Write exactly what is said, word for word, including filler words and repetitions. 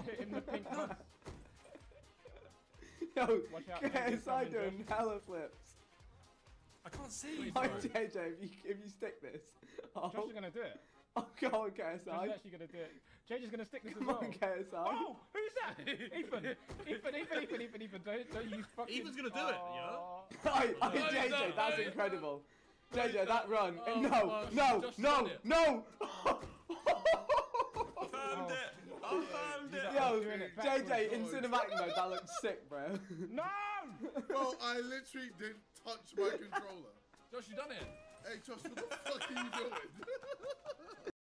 Hit him the pink one. Yo, Watch out, K S I coming, doing Josh. hella flips. I can't see. Hi bro. J J, if you, if you stick this. Oh, Josh is gonna do it. oh go on K S Josh is I. actually gonna do it. J J's gonna stick this Come as well. on K S I. Oh, who's that? Ethan. Ethan, Ethan, Ethan, Ethan, Ethan. Don't, don't you fucking. Ethan's gonna do it, Oh. Hi, hi No, J J, no, that's no, incredible. J J, that run. Oh, no, oh, no, Josh no, done it. no. I found it. I found it. Yo, doing it J backwards. J, in cinematic mode, that looks sick, bro. No! Bro, I literally didn't touch my controller. Josh, you done it. Hey, Josh, what the fuck are you doing?